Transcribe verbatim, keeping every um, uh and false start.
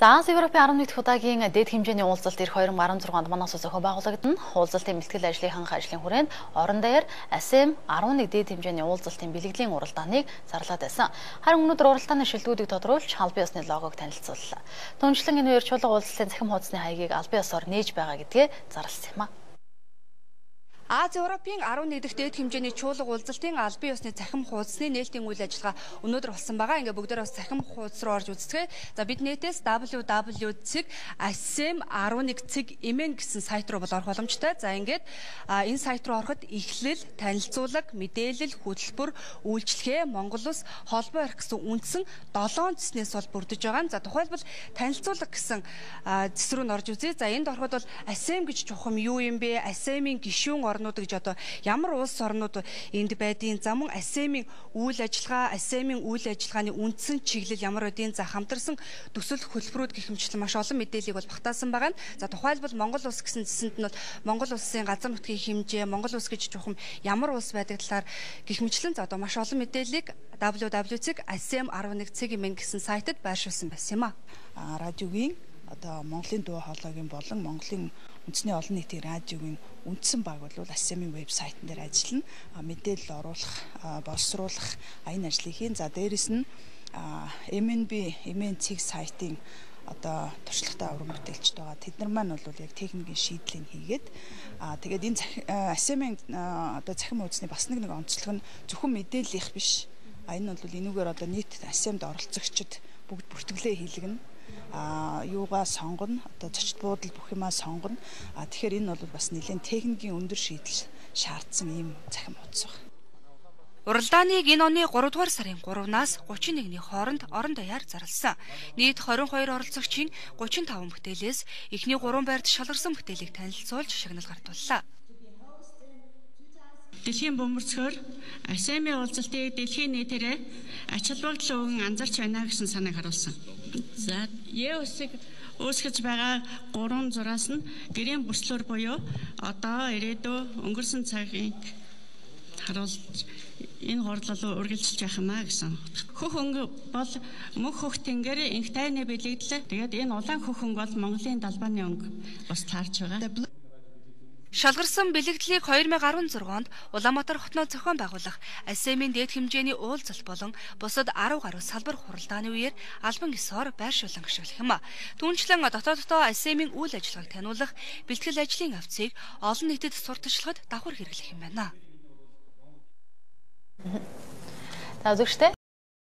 За Европын арван нэгдүгээр удаагийн дэд хэмжээний уулзалт ирэх хоёр мың арван зургуун онд манаас зохион байгуулагдана. Уулзалтын бэлтгэл ажлынхаа ажлын хүрээнд орон даяар АСЕАН арван нэг дэд хэмжээний уулзалтын бэлгэлийн уралдааныг зарлаад байсан. Харин өнөөдөр уралдааны шилдэгүүдийг тодруулж албан ёсны логог танилцууллаа. Түүнчлэн энэ хоёр чулуу уулзалтын цахим хуудасны хаягийг албан ёсоор нээж байгаа гэдгээ зарласан юм а. Аз Европын арван нэг дахь дэд хэмжээний чуулга уулзалтын албан ёсны цахим хуудасны нээлтийн үйл ажиллагаа өнөөдөр болсон байгаа. Ингээ бүгдээрээ бас цахим хуудас руу орж үздэгэ. За бид нэтээс дабл ю дабл ю цэг асем арван нэг цэг эмэн гэсэн сайт руу бол орох боломжтой. За ингээд энэ сайт руу ороход эхлэл, танилцуулга, мэдээлэл, хөтөлбөр, үйлчлэгээ, Монгол Улс холбоо ярих гэсэн үндсэн долоон цэснээс бол бүрдэж байгаа. За тухайлбал танилцуулга гэсэн цэс рүү н орж үзье. За энд ороход бол асем гэж чухам юу юм бэ? асемийн гишүүн орнууд гэж одоо ямар улс орнууд энд байдیں۔ За мөн асемийн үйл ажиллагаа, асемийн үйл ажиллагааны үндсэн чиглэл ямар байдیں۔ За хамтарсан төсөл хөтөлбөрүүд гэх мэтчлэн маш олон мэдээллийг бол багтаасан байгаа. За тухайлбал Монгол Улс гэсэн зэсэнд нь бол Монгол Улсын газар нутгийн хэмжээ, Монгол Улс гэж чухам ямар улс байдаг талаар гэх мэтчлэн за одоо маш олон мэдээллийг дабл ю дабл ю цэг асем арван нэг цэг эмэн гэсэн сайтад байршуулсан байсан юм а. Радиогийн одоо Монголын дуу хоолойгийн болон Монголын үндэсний олон нийтийн радиогийн үндсэн баг бол асемийн вебсайтн дээр ажиллана. Мэдээлэл оруулах, боловсруулах аян ажлыг хийн. За дээрэс нь эм эн би эмэн цэг сайтын одоо туршлагатай уран бүтээлчд байгаа. Тэд нар маань бол яг техникийн шийдлийг хийгээд тэгээд энэ асемийн одоо цахим хуудасны бас нэг нэг онцлог нь зөвхөн мэдээллийнх биш. А энэ бол энүүгээр одоо нийт асемд оролцогчид бүгд бүртгэлээ хийлгэнэ. А юугаа сонгоно, одоо зочд буудал бүх юмаа сонгоно. А тэгэхээр энэ бол бас нэлээд техникийн өндөр шийдэл шаардсан ийм цахим хуудас байна. Уралдааныг энэ оны гурав дугаар сарын гуравнаас гучин нэгний хооронд орон даяар зарласан. Нийт хорин хоёр оролцогчийн гучин таван бүтээлээс эхний гурван байрт шалгарсан бүтээлийг танилцуулж шагнал гартууллаа. Дэлхийн бөмбөрцгөөр асемийн уулзалтыг дэлхийн нийтээрээ ач холбогдол өгөн анзаарч байна гэсэн санааг харуулсан. За Е-усыг үүсгэж байгаа гурван зураас нь гэрийн бүслөр буюу одоо ирээдүй өнгөрсөн цагийг харуулж энэ хордлол үргэлжилж байх юмаа гэсэн. Хөх өнгө бол мөх хөх тэнгэр инх тайны бэлэгдэл. Тэгээд энэ улаан хөх өнгө бол Монголын далбааны өнгө бас таарч байгаа. Шалгарсан бэлэгдлийг хоёр мың арван зургуун онд Улаанбаатар хотноо зохион байгуулах асемийн дэд хэмжээний уулзалт болон бусад арав гаруй салбар хуралдааны үеэр албан ёсоор байршуулан ашиглах юм а. Түүнчлэн дотооддоо асемийн үйл ажиллагааг таниулах бэлтгэл ажлын авцыг олон нийтэд сурталчилахад давхар хэрэглэх юм байна. За үзэгчтэй